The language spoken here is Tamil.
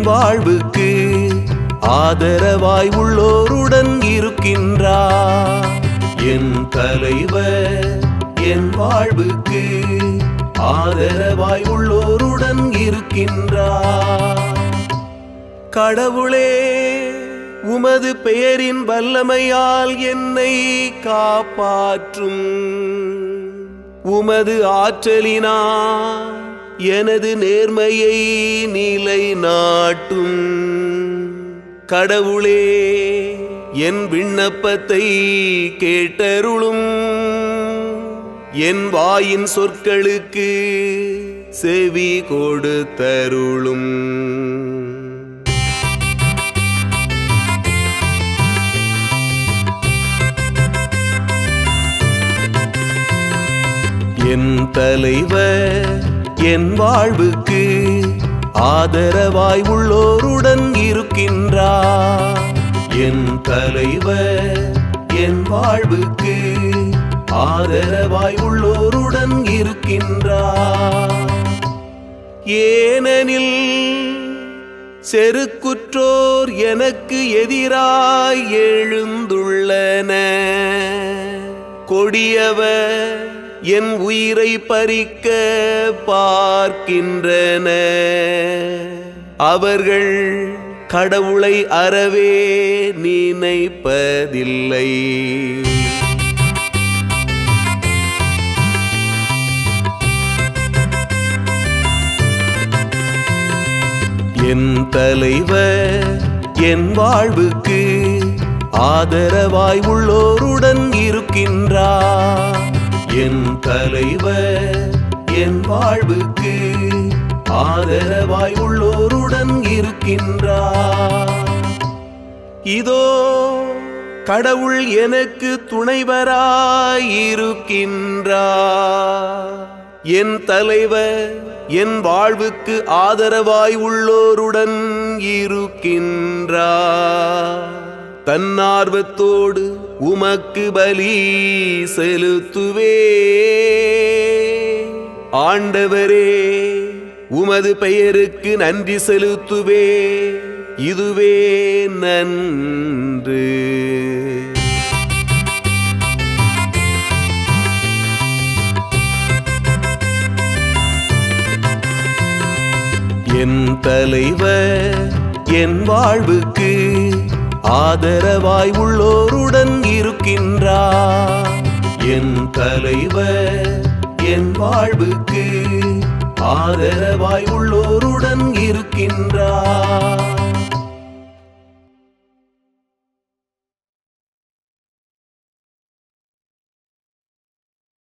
வாழ்வுக்கு ஆதரவாய் உள்ளோருடன் இருக்கின்றார். என் தலைவர் என் வாழ்வுக்கு ஆதரவாய் உள்ளோருடன் இருக்கின்றார். கடவுளே, உமது பெயரின் வல்லமையால் என்னை காப்பாற்றும். உமது ஆற்றலினால் எனது நேர்மையை நிலைநாட்டும். கடவுளே, என் விண்ணப்பத்தை கேட்டருளும். என் வாயின் சொற்களுக்கு செவி கொடுத்தருளும். என் தலைவர் என் வாழ்வுக்கு ஆதரவாய் உள்ளோருடன் இருக்கின்றார். என் தலைவர் என் வாழ்வுக்கு ஆதரவாய் உள்ளோருடன் இருக்கின்றார். ஏனெனில் செருக்குற்றோர் எனக்கு எதிராய் எழுந்துள்ளன. கொடியவர் என் உயிரை பறிக்க பார்க்கின்றன. அவர்கள் கடவுளை அறவே நினைப்பதில்லை. என் தலைவர் என் வாழ்வுக்கு ஆதரவாய் உள்ளோருடன் இருக்கின்றார். என் தலைவர் என் வாழ்வுக்கு ஆதரவாய் உள்ளோருடன் இருக்கின்றார். இதோ கடவுள் எனக்கு துணைவராய் இருக்கின்றார். என் தலைவர் என் வாழ்வுக்கு ஆதரவாய் உள்ளோருடன் இருக்கின்றார். தன்னார்வத்தோடு உமக்கு பலி செலுத்துவே. ஆண்டவரே, உமது பெயருக்கு நன்றி செலுத்துவே. இதுவே நன்று. என் தலைவர் என் வாழ்வுக்கு ஆதரவாய் உள்ளோருடன் இருக்கின்றார். என் தலைவர் என் வாழ்வுக்கு ஆதரவாய் உள்ளோருடன் இருக்கின்றார்.